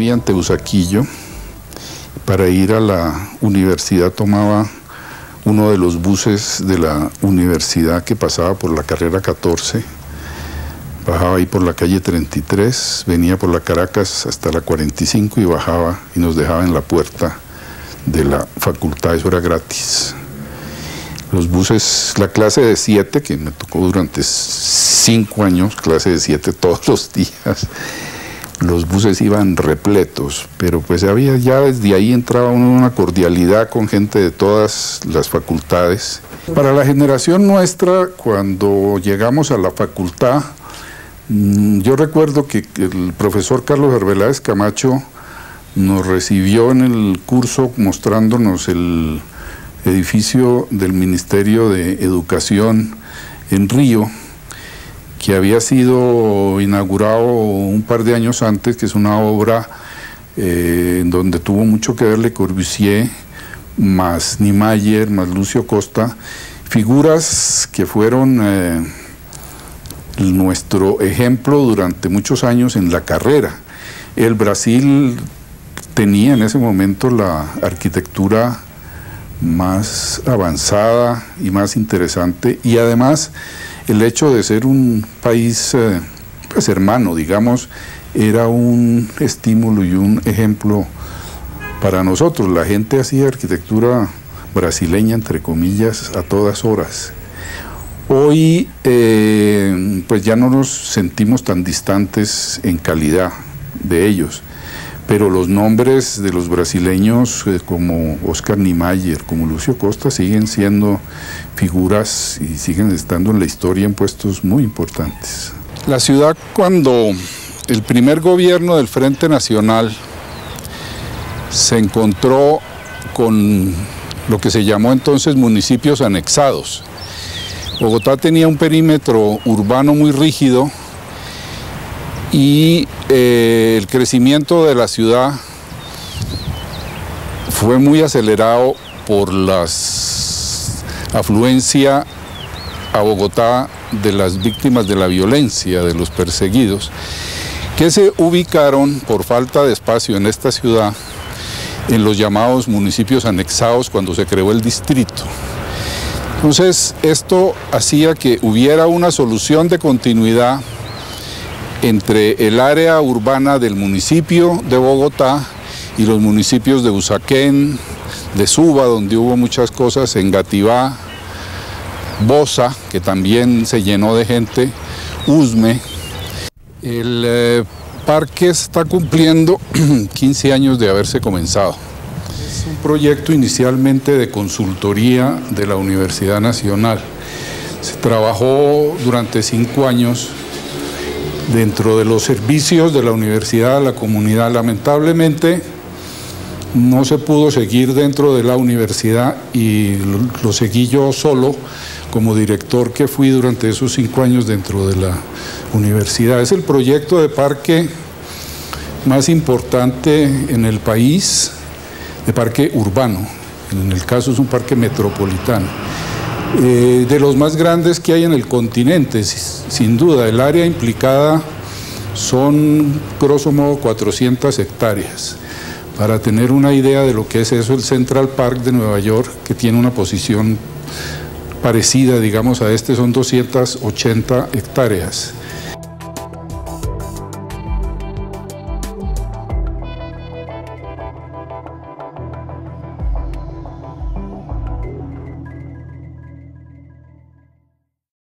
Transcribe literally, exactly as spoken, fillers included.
vivía en Teusaquillo. Para ir a la universidad tomaba uno de los buses de la universidad que pasaba por la carrera catorce, bajaba ahí por la calle treinta y tres, venía por la Caracas hasta la cuarenta y cinco y bajaba y nos dejaba en la puerta de la facultad, eso era gratis. Los buses, la clase de siete, que me tocó durante cinco años, clase de siete todos los días, los buses iban repletos, pero pues había ya desde ahí entraba uno en una cordialidad con gente de todas las facultades. Para la generación nuestra, cuando llegamos a la facultad, yo recuerdo que el profesor Carlos Arbeláez Camacho nos recibió en el curso mostrándonos el edificio del Ministerio de Educación en Río, que había sido inaugurado un par de años antes, que es una obra eh, en donde tuvo mucho que ver Le Corbusier, más Niemeyer, más Lucio Costa, figuras que fueron eh, nuestro ejemplo durante muchos años en la carrera. El Brasil tenía en ese momento la arquitectura más avanzada y más interesante, y además el hecho de ser un país eh, pues hermano, digamos, era un estímulo y un ejemplo para nosotros. La gente hacía arquitectura brasileña, entre comillas, a todas horas. Hoy eh, pues ya no nos sentimos tan distantes en calidad de ellos, pero los nombres de los brasileños eh, como Oscar Niemeyer, como Lucio Costa, siguen siendo figuras y siguen estando en la historia en puestos muy importantes. La ciudad, cuando el primer gobierno del Frente Nacional se encontró con lo que se llamó entonces municipios anexados, Bogotá tenía un perímetro urbano muy rígido y eh, el crecimiento de la ciudad fue muy acelerado por la afluencia a Bogotá de las víctimas de la violencia, de los perseguidos, que se ubicaron por falta de espacio en esta ciudad en los llamados municipios anexados cuando se creó el distrito. Entonces, esto hacía que hubiera una solución de continuidad entre el área urbana del municipio de Bogotá y los municipios de Usaquén, de Suba, donde hubo muchas cosas, Engativá, Bosa, que también se llenó de gente, Usme. El eh, parque está cumpliendo quince años de haberse comenzado. Es un proyecto inicialmente de consultoría de la Universidad Nacional. Se trabajó durante cinco años dentro de los servicios de la universidad a la comunidad. Lamentablemente no se pudo seguir dentro de la universidad y lo, lo seguí yo solo como director que fui durante esos cinco años dentro de la universidad. Es el proyecto de parque más importante en el país, de parque urbano, en el caso es un parque metropolitano, eh, de los más grandes que hay en el continente, sin duda. El área implicada son, grosso modo, cuatrocientas hectáreas. Para tener una idea de lo que es eso, el Central Park de Nueva York, que tiene una posición parecida, digamos, a este, son doscientas ochenta hectáreas.